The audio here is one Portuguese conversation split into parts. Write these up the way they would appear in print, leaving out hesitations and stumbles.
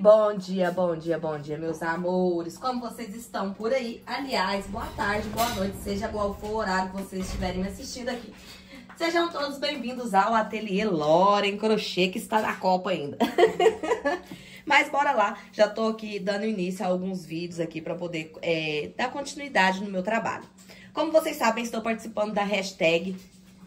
Bom dia, bom dia, bom dia, meus amores. Como vocês estão por aí? Aliás, boa tarde, boa noite, seja qual for o horário que vocês estiverem me assistindo aqui. Sejam todos bem-vindos ao Ateliê Loren Crochê, que está na Copa ainda. Mas bora lá, já tô aqui dando início a alguns vídeos aqui para poder dar continuidade no meu trabalho. Como vocês sabem, estou participando da hashtag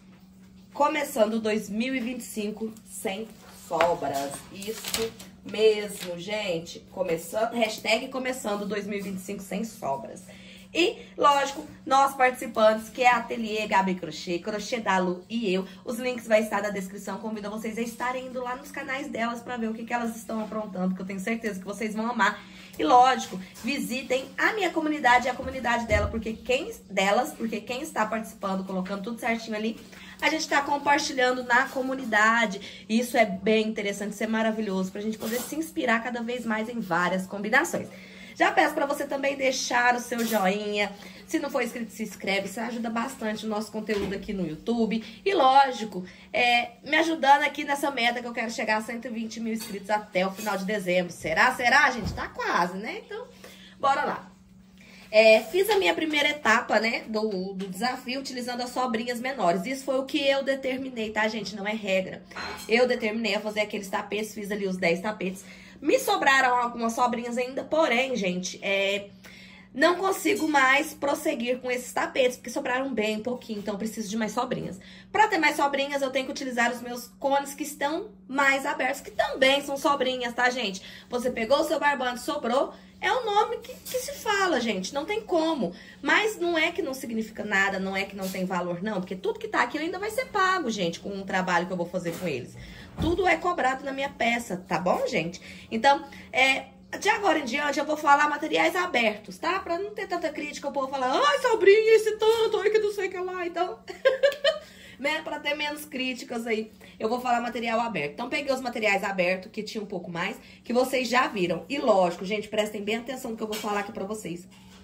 Começando 2025 sem sobras. Isso mesmo, gente. Hashtag Começando 2025 sem sobras. E, lógico, nós participantes, que é a Ateliê Gabi Crochê, Crochê da Lu e eu. Os links vai estar na descrição. Convido vocês a estarem indo lá nos canais delas pra ver o que elas estão aprontando, que eu tenho certeza que vocês vão amar. E, lógico, visitem a minha comunidade e a comunidade dela, porque quem está participando, colocando tudo certinho ali, a gente tá compartilhando na comunidade. E isso é bem interessante, isso é maravilhoso, pra gente poder se inspirar cada vez mais em várias combinações. Já peço pra você também deixar o seu joinha. Se não for inscrito, se inscreve. Isso ajuda bastante o nosso conteúdo aqui no YouTube. E lógico, me ajudando aqui nessa meta que eu quero chegar a 120 mil inscritos até o final de dezembro. Será? Será, gente? Tá quase, né? Então, bora lá. Fiz a minha primeira etapa, né, do desafio utilizando as sobrinhas menores. Isso foi o que eu determinei, tá, gente? Não é regra. Eu determinei a fazer aqueles tapetes, fiz ali os 10 tapetes. Me sobraram algumas sobrinhas ainda, porém, gente, não consigo mais prosseguir com esses tapetes, porque sobraram bem pouquinho, então eu preciso de mais sobrinhas. Pra ter mais sobrinhas, eu tenho que utilizar os meus cones que estão mais abertos, que também são sobrinhas, tá, gente? Você pegou o seu barbante, sobrou, é o nome que se fala, gente, não tem como. Mas não é que não significa nada, não é que não tem valor, não, porque tudo que tá aqui ainda vai ser pago, gente, com o trabalho que eu vou fazer com eles. Tudo é cobrado na minha peça, tá bom, gente? Então, de agora em diante, eu vou falar materiais abertos, tá? Pra não ter tanta crítica, o povo falar, ai, sobrinha, esse tanto, ai, que não sei o que lá, então... né? Pra ter menos críticas aí, eu vou falar material aberto. Então, peguei os materiais abertos, que tinha um pouco mais, que vocês já viram. E lógico, gente, prestem bem atenção no que eu vou falar aqui pra vocês.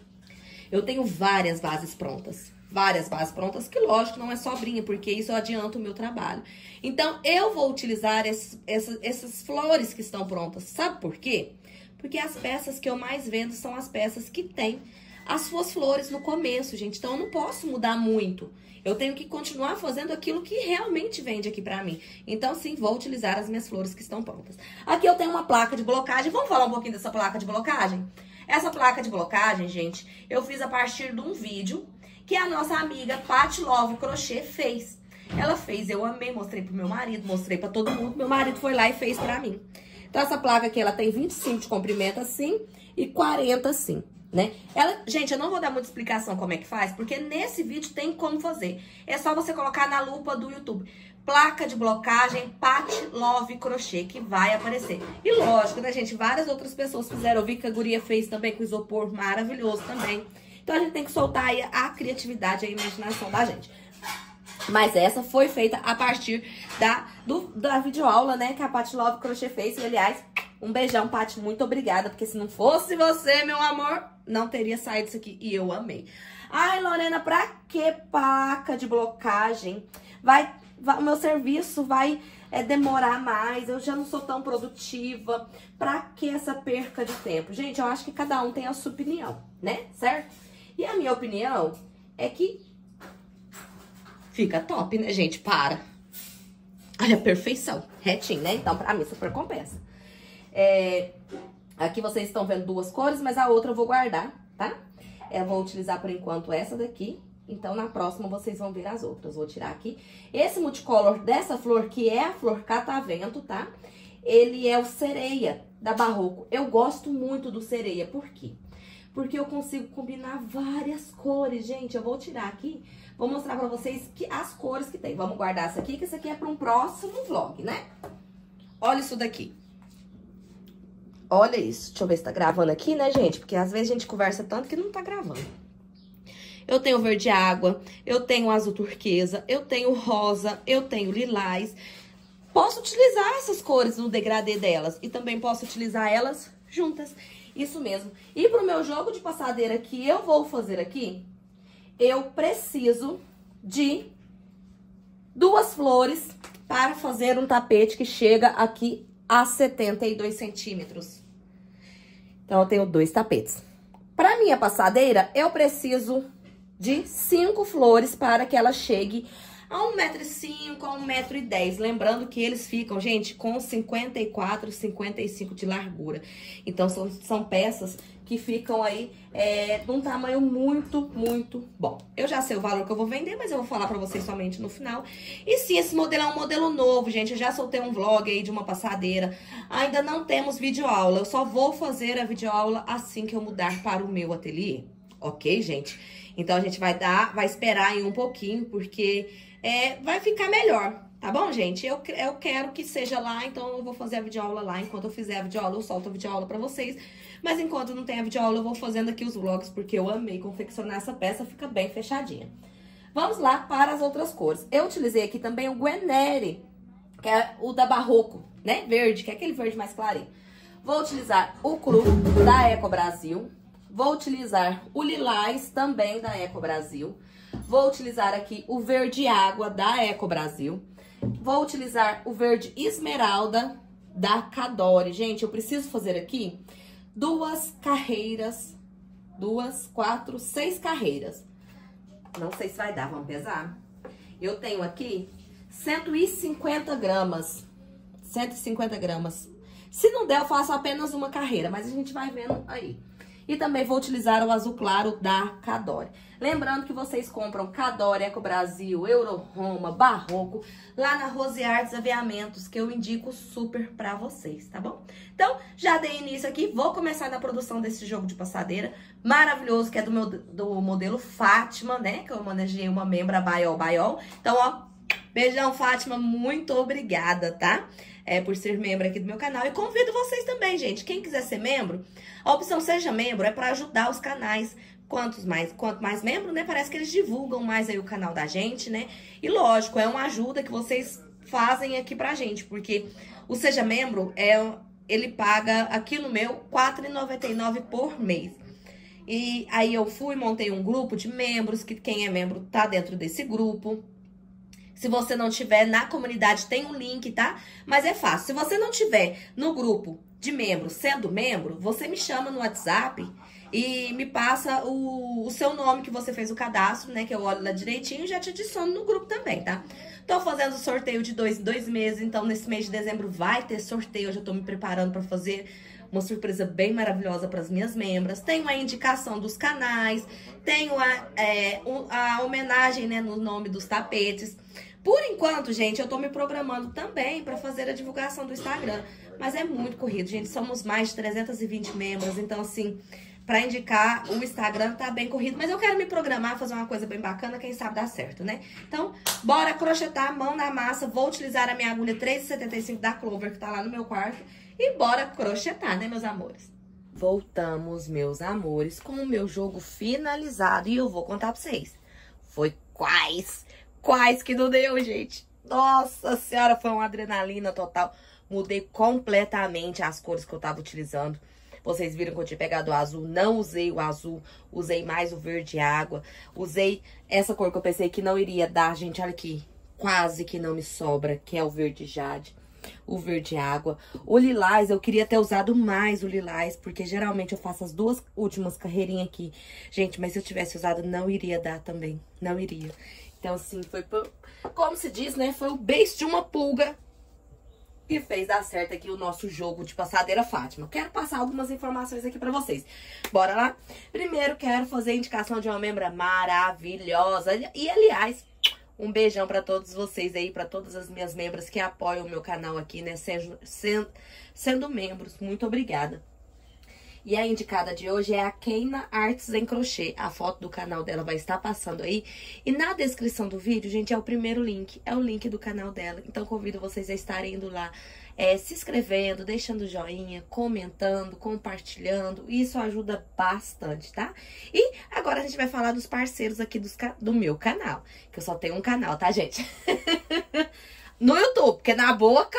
Eu tenho várias bases prontas. Várias bases prontas, que lógico, não é sobrinha, porque isso adianta o meu trabalho. Então, eu vou utilizar essas flores que estão prontas. Sabe por quê? Porque as peças que eu mais vendo são as peças que têm as suas flores no começo, gente. Então, eu não posso mudar muito. Eu tenho que continuar fazendo aquilo que realmente vende aqui pra mim. Então, sim, vou utilizar as minhas flores que estão prontas. Aqui eu tenho uma placa de blocagem. Vamos falar um pouquinho dessa placa de blocagem? Essa placa de blocagem, gente, eu fiz a partir de um vídeo que a nossa amiga Paty Love Crochê fez. Ela fez, eu amei, mostrei pro meu marido, mostrei pra todo mundo. Meu marido foi lá e fez pra mim. Então, essa placa aqui, ela tem 25 de comprimento assim e 40 assim, né? Gente, eu não vou dar muita explicação como é que faz, porque nesse vídeo tem como fazer. É só você colocar na lupa do YouTube. Placa de blocagem Paty Love Crochê, que vai aparecer. E lógico, né, gente? Várias outras pessoas fizeram. Eu vi que a guria fez também com isopor, maravilhoso também. Então, a gente tem que soltar aí a criatividade e a imaginação da gente. Mas essa foi feita a partir da videoaula, né, que a Paty Love Crochê fez. E, aliás, um beijão, Paty, muito obrigada. Porque se não fosse você, meu amor, não teria saído isso aqui. E eu amei. Ai, Lorena, pra que placa de blocagem? O meu serviço vai demorar mais, eu já não sou tão produtiva. Pra que essa perca de tempo? Gente, eu acho que cada um tem a sua opinião, né? Certo? E a minha opinião é que fica top, né, gente? Olha a perfeição, retinho, né? Então, pra mim, super compensa. Aqui vocês estão vendo duas cores, mas a outra eu vou guardar, tá? Eu vou utilizar, por enquanto, essa daqui. Então, na próxima, vocês vão ver as outras. Vou tirar aqui. Esse multicolor dessa flor, que é a flor catavento, tá? Ele é o sereia da Barroco. Eu gosto muito do sereia. Por quê? Porque eu consigo combinar várias cores, gente. Eu vou tirar aqui, vou mostrar pra vocês as cores que tem. Vamos guardar essa aqui, que isso aqui é pra um próximo vlog, né? Olha isso daqui. Olha isso. Deixa eu ver se tá gravando aqui, né, gente? Porque às vezes a gente conversa tanto que não tá gravando. Eu tenho verde água, eu tenho azul turquesa, eu tenho rosa, eu tenho lilás. Posso utilizar essas cores no degradê delas e também posso utilizar elas juntas. Isso mesmo. E pro meu jogo de passadeira que eu vou fazer aqui, eu preciso de 2 flores para fazer um tapete que chega aqui a 72 centímetros. Então, eu tenho 2 tapetes. Para minha passadeira, eu preciso de 5 flores para que ela chegue a 1,05 m, a 1,10 m. Lembrando que eles ficam, gente, com 54, 55 de largura. Então, são peças que ficam aí num tamanho muito, muito bom. Eu já sei o valor que eu vou vender, mas eu vou falar pra vocês somente no final. E sim, esse modelo é um modelo novo, gente. Eu já soltei um vlog aí de uma passadeira. Ainda não temos videoaula. Eu só vou fazer a videoaula assim que eu mudar para o meu ateliê. Ok, gente? Então, a gente vai esperar aí um pouquinho, porque vai ficar melhor. Tá bom, gente? Eu quero que seja lá, então eu vou fazer a videoaula lá. Enquanto eu fizer a videoaula, eu solto a videoaula pra vocês. Mas enquanto não tem a videoaula, eu vou fazendo aqui os vlogs, porque eu amei confeccionar essa peça, fica bem fechadinha. Vamos lá para as outras cores. Eu utilizei aqui também o Guarneri, que é o da Barroco, né? Verde, que é aquele verde mais clarinho. Vou utilizar o Cru da Eco Brasil. Vou utilizar o Lilás, também da Eco Brasil. Vou utilizar aqui o Verde Água da Eco Brasil. Vou utilizar o Verde Esmeralda da Cadore. Gente, eu preciso fazer aqui 2 carreiras, 2, 4, 6 carreiras. Não sei se vai dar, vamos pesar. Eu tenho aqui 150 gramas. 150 gramas. Se não der, eu faço apenas uma carreira, mas a gente vai vendo aí. E também vou utilizar o azul claro da Cadore. Lembrando que vocês compram Cadore, Eco Brasil, Euro Roma, Barroco, lá na Rose Artes Aviamentos, que eu indico super pra vocês, tá bom? Então, já dei início aqui, vou começar na produção desse jogo de passadeira maravilhoso, que é do modelo Fátima, né? Que eu manejei uma membra Baiol. Então, ó, beijão, Fátima, muito obrigada, tá? Por ser membro aqui do meu canal. E convido vocês também, gente. Quem quiser ser membro, a opção Seja Membro é para ajudar os canais. Quanto mais membro, né? Parece que eles divulgam mais aí o canal da gente, né? E lógico, é uma ajuda que vocês fazem aqui pra gente. Porque o Seja Membro, ele paga aqui no meu R$ 4,99 por mês. E aí eu montei um grupo de membros, que quem é membro tá dentro desse grupo. Se você não tiver na comunidade, tem um link, tá? Mas é fácil. Se você não tiver no grupo de membros, sendo membro, você me chama no WhatsApp e me passa o seu nome que você fez o cadastro, né? Que eu olho lá direitinho e já te adiciono no grupo também, tá? Tô fazendo sorteio de 2 em 2 meses, então nesse mês de dezembro vai ter sorteio. Eu já tô me preparando pra fazer uma surpresa bem maravilhosa para as minhas membras. Tenho a indicação dos canais, tenho a homenagem, né, no nome dos tapetes. Por enquanto, gente, eu tô me programando também para fazer a divulgação do Instagram. Mas é muito corrido, gente. Somos mais de 320 membros, então, assim, para indicar o Instagram tá bem corrido. Mas eu quero me programar, fazer uma coisa bem bacana, quem sabe dá certo, né? Então, bora crochetar, mão na massa. Vou utilizar a minha agulha 3,75 da Clover, que tá lá no meu quarto. E bora crochetar, né, meus amores? Voltamos, meus amores, com o meu jogo finalizado. E eu vou contar pra vocês. Foi quais que não deu, gente. Nossa senhora, foi uma adrenalina total. Mudei completamente as cores que eu tava utilizando. Vocês viram que eu tinha pegado o azul, não usei o azul, usei mais o verde água. Usei essa cor que eu pensei que não iria dar, gente, olha aqui. Quase que não me sobra, que é o verde jade. O verde água. O lilás, eu queria ter usado mais o lilás, porque geralmente eu faço as 2 últimas carreirinhas aqui. Gente, mas se eu tivesse usado, não iria dar também. Não iria. Então, assim, foi, como se diz, né? Foi o beijo de uma pulga que fez dar certo aqui o nosso jogo de passadeira Fátima. Quero passar algumas informações aqui pra vocês. Bora lá? Primeiro, quero fazer a indicação de uma membra maravilhosa. E, aliás, um beijão pra todos vocês aí, pra todas as minhas membras que apoiam o meu canal aqui, né? Sendo membros, muito obrigada. E a indicada de hoje é a Keina Artes em Crochê. A foto do canal dela vai estar passando aí. E na descrição do vídeo, gente, é o primeiro link. É o link do canal dela. Então, convido vocês a estarem indo lá, se inscrevendo, deixando joinha, comentando, compartilhando. Isso ajuda bastante, tá? E agora a gente vai falar dos parceiros aqui do meu canal. Que eu só tenho um canal, tá, gente? No YouTube, porque na boca...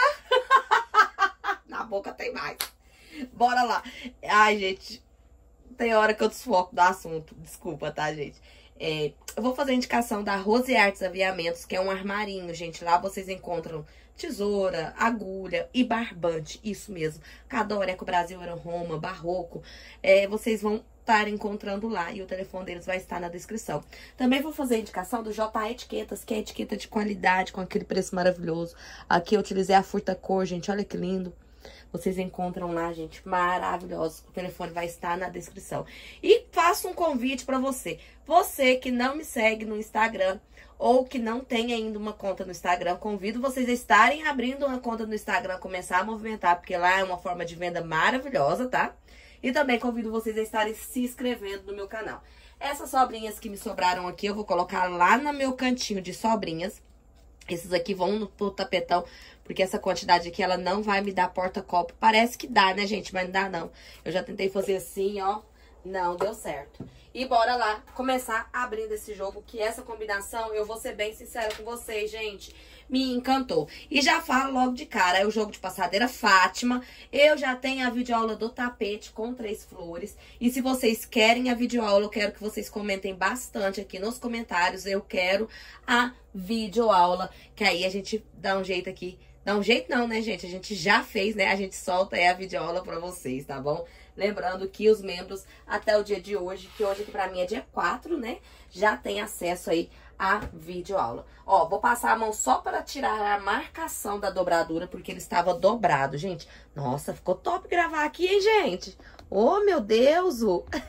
na boca tem mais. Bora lá. Ai, gente, tem hora que eu desfoco do assunto. Desculpa, tá, gente? Eu vou fazer a indicação da Rose Artes Aviamentos, que é um armarinho, gente. Lá vocês encontram tesoura, agulha e barbante, isso mesmo. Cadore, Eco Brasil, Euro Roma, Barroco, vocês vão estar encontrando lá e o telefone deles vai estar na descrição. Também vou fazer a indicação do J Etiquetas, que é etiqueta de qualidade, com aquele preço maravilhoso. Aqui eu utilizei a Furta Cor, gente, olha que lindo. Vocês encontram lá, gente, maravilhosos. O telefone vai estar na descrição. E faço um convite pra você. Você que não me segue no Instagram ou que não tem ainda uma conta no Instagram, convido vocês a estarem abrindo uma conta no Instagram, começar a movimentar, porque lá é uma forma de venda maravilhosa, tá? E também convido vocês a estarem se inscrevendo no meu canal. Essas sobrinhas que me sobraram aqui, eu vou colocar lá no meu cantinho de sobrinhas. Esses aqui vão pro tapetão, porque essa quantidade aqui, ela não vai me dar porta-copo. Parece que dá, né, gente? Mas não dá, não. Eu já tentei fazer assim, ó. Não deu certo. E bora lá começar abrindo esse jogo, que essa combinação, eu vou ser bem sincera com vocês, gente, me encantou. E já falo logo de cara, é o jogo de passadeira Fátima. Eu já tenho a videoaula do tapete com 3 flores. E se vocês querem a videoaula, eu quero que vocês comentem bastante aqui nos comentários. Eu quero a videoaula, que aí a gente dá um jeito aqui. Dá um jeito não, né, gente? A gente já fez, né? A gente solta a videoaula pra vocês, tá bom? Lembrando que os membros, até o dia de hoje, que hoje aqui pra mim é dia 4, né? Já tem acesso aí à videoaula. Ó, vou passar a mão só para tirar a marcação da dobradura, porque ele estava dobrado, gente. Nossa, ficou top gravar aqui, hein, gente? Oh, meu Deus!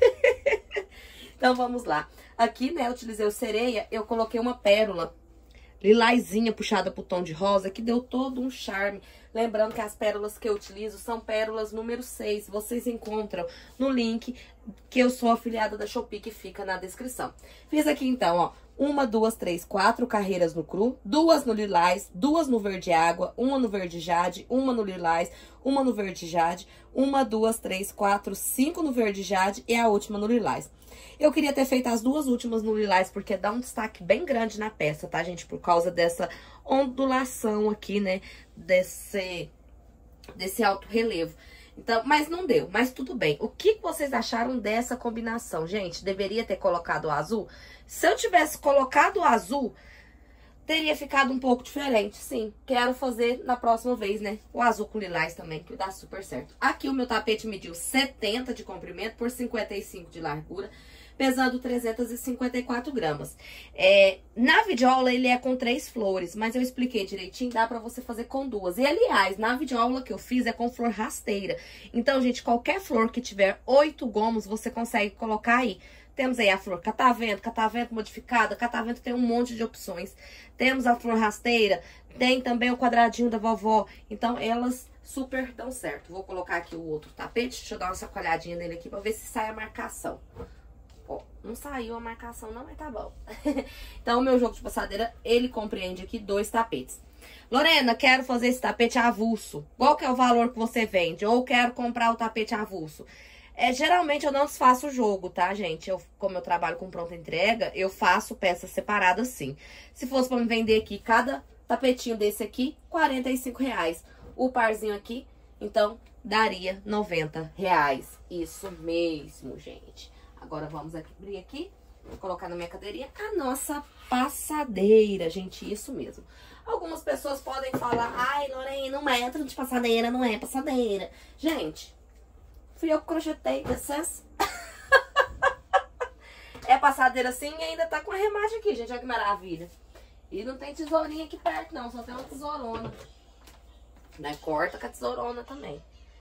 Então, vamos lá. Aqui, né, eu utilizei o sereia, eu coloquei uma pérola lilazinha puxada pro tom de rosa, que deu todo um charme. Lembrando que as pérolas que eu utilizo são pérolas número 6. Vocês encontram no link que eu sou afiliada da Shopee, que fica na descrição. Fiz aqui então, ó, 1, 2, 3, 4 carreiras no cru, 2 no lilás, 2 no verde água, 1 no verde jade, 1 no lilás, 1 no verde jade, 1, 2, 3, 4, 5 no verde jade e a última no lilás. Eu queria ter feito as 2 últimas no lilás, porque dá um destaque bem grande na peça, tá, gente? Por causa dessa ondulação aqui, né? Desse alto relevo. Então, mas não deu, mas tudo bem. O que vocês acharam dessa combinação? Gente, deveria ter colocado o azul? Se eu tivesse colocado o azul, teria ficado um pouco diferente, sim. Quero fazer na próxima vez, né? O azul com lilás também, que dá super certo. Aqui o meu tapete mediu 70 de comprimento por 55 de largura, pesando 354 gramas. Na videoaula ele é com 3 flores, mas eu expliquei direitinho, dá pra você fazer com 2. E, aliás, na videoaula que eu fiz é com flor rasteira. Então, gente, qualquer flor que tiver 8 gomos, você consegue colocar aí. Temos aí a flor catavento modificada. Catavento tem um monte de opções. Temos a flor rasteira, tem também o quadradinho da vovó. Então, elas super dão certo. Vou colocar aqui o outro tapete. Deixa eu dar uma sacolhadinha nele aqui pra ver se sai a marcação. Ó, não saiu a marcação não, mas tá bom. Então, o meu jogo de passadeira, ele compreende aqui 2 tapetes. Lorena, quero fazer esse tapete avulso. Qual que é o valor que você vende? Ou quero comprar o tapete avulso? Geralmente eu não desfaço o jogo, tá, gente? Como eu trabalho com pronta entrega, eu faço peças separadas sim. Se fosse pra me vender aqui, cada tapetinho desse aqui, R$45. O parzinho aqui, então, daria R$90. Isso mesmo, gente. Agora vamos abrir aqui, vou colocar na minha cadeirinha a nossa passadeira, gente, isso mesmo. Algumas pessoas podem falar, ai, Lorena, não é de passadeira, não é passadeira. Gente, fui eu que crochetei, licença. É passadeira assim e ainda tá com a remate aqui, gente, olha que maravilha. E não tem tesourinha aqui perto não, só tem uma tesourona. Né? Corta com a tesourona também.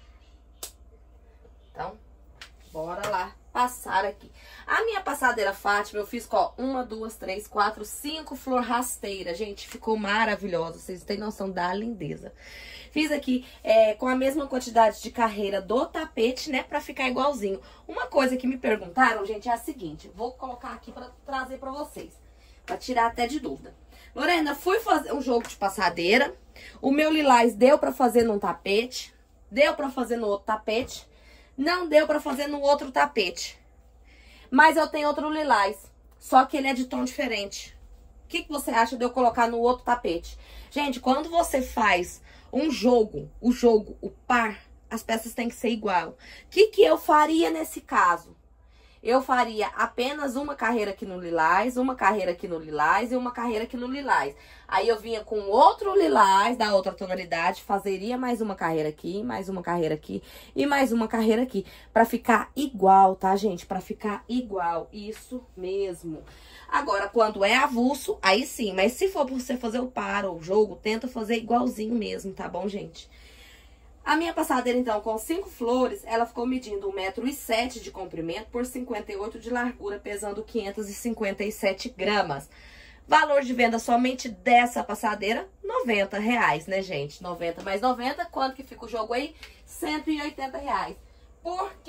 Então, bora lá passar aqui. A minha passadeira Fátima, eu fiz com 1, 2, 3, 4, 5 flor rasteira. Gente, ficou maravilhosa. Vocês têm noção da lindeza. Fiz aqui com a mesma quantidade de carreira do tapete, né? Pra ficar igualzinho. Uma coisa que me perguntaram, gente, é a seguinte. Vou colocar aqui pra trazer pra vocês. Pra tirar até de dúvida. Lorena, fui fazer um jogo de passadeira. O meu lilás deu pra fazer num tapete. Deu pra fazer no outro tapete. Não deu pra fazer no outro tapete. Mas eu tenho outro lilás. Só que ele é de tom diferente. O que você acha de eu colocar no outro tapete? Gente, quando você faz um jogo, o par, as peças têm que ser igual. O que eu faria nesse caso? eu faria apenas uma carreira aqui no lilás, uma carreira aqui no lilás e uma carreira aqui no lilás. Aí eu vinha com outro lilás da outra tonalidade, fazeria mais uma carreira aqui, mais uma carreira aqui e mais uma carreira aqui. Pra ficar igual, tá, gente? Pra ficar igual, isso mesmo. Agora, quando é avulso, aí sim. Mas se for pra você fazer o par ou o jogo, tenta fazer igualzinho mesmo, tá bom, gente? A minha passadeira, então, com 5 flores, ela ficou medindo 1,07 m de comprimento por 58 de largura, pesando 557 gramas. Valor de venda somente dessa passadeira, R$90, né, gente? 90 mais 90, quanto que fica o jogo aí? R$180. Por que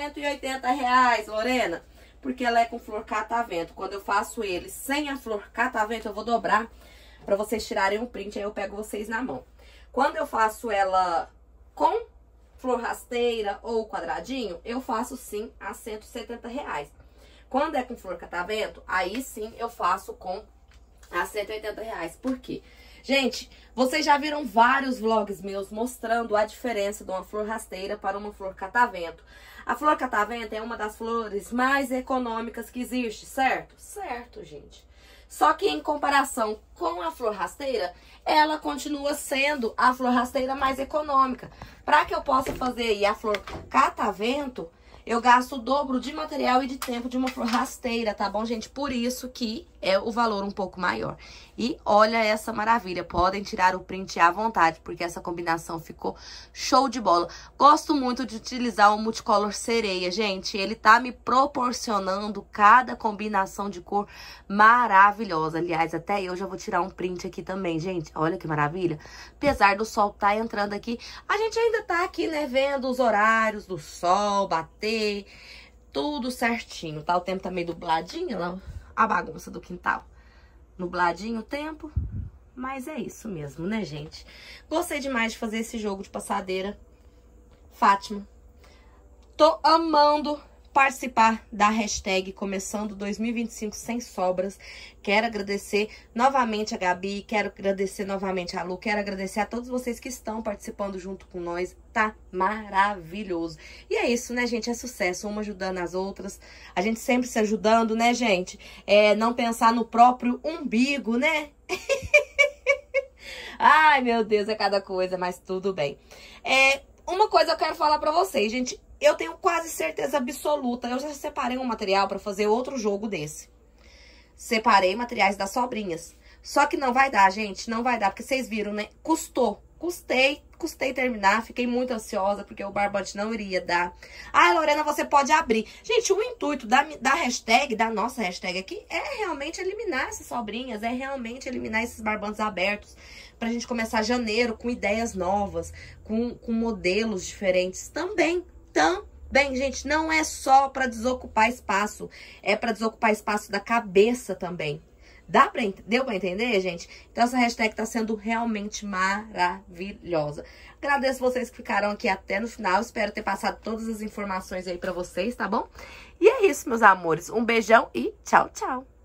R$180, Lorena? Porque ela é com flor catavento. Quando eu faço ele sem a flor catavento, eu vou dobrar pra vocês tirarem um print, aí eu pego vocês na mão. Quando eu faço ela com flor rasteira ou quadradinho, eu faço sim a R$170. Quando é com flor catavento, aí sim eu faço com a R$180. Por quê? Gente, vocês já viram vários vlogs meus mostrando a diferença de uma flor rasteira para uma flor catavento. A flor catavento é uma das flores mais econômicas que existe, certo? Certo, gente. Só que em comparação com a flor rasteira, ela continua sendo a flor rasteira mais econômica. Para que eu possa fazer aí a flor catavento, eu gasto o dobro de material e de tempo de uma flor rasteira, tá bom, gente? Por isso que é o valor um pouco maior. E olha essa maravilha, podem tirar o print à vontade, porque essa combinação ficou show de bola. Gosto muito de utilizar o Multicolor Sereia, gente. Ele tá me proporcionando cada combinação de cor maravilhosa. Aliás, até eu já vou tirar um print aqui também, gente. Olha que maravilha. Apesar do sol tá entrando aqui, a gente ainda tá aqui, né, vendo os horários do sol bater, tudo certinho, tá? O tempo tá meio dubladinho, lá, a bagunça do quintal. Nubladinho o tempo, mas é isso mesmo, né, gente? Gostei demais de fazer esse jogo de passadeira. Fátima, tô amando participar da hashtag Começando 2025 Sem Sobras. Quero agradecer novamente a Gabi, quero agradecer novamente a Lu, quero agradecer a todos vocês que estão participando junto com nós. Tá maravilhoso. E é isso, né, gente? É sucesso, uma ajudando as outras. A gente sempre se ajudando, né, gente? Não pensar no próprio umbigo, né? Ai, meu Deus, é cada coisa, mas tudo bem. Uma coisa eu quero falar pra vocês, gente. Eu tenho quase certeza absoluta. Eu já separei um material pra fazer outro jogo desse. Separei materiais das sobrinhas. Só que não vai dar, gente. Não vai dar, porque vocês viram, né? Custei terminar. Fiquei muito ansiosa, porque o barbante não iria dar. Ai, Lorena, você pode abrir. Gente, o intuito da hashtag, da nossa hashtag aqui, é realmente eliminar essas sobrinhas. É realmente eliminar esses barbantes abertos. Pra gente começar janeiro com ideias novas. Com modelos diferentes também. Também, gente, não é só para desocupar espaço, é para desocupar espaço da cabeça também. Deu pra entender, gente? Então essa hashtag tá sendo realmente maravilhosa. Agradeço vocês que ficaram aqui até no final, espero ter passado todas as informações aí pra vocês, tá bom? E é isso, meus amores, um beijão e tchau, tchau!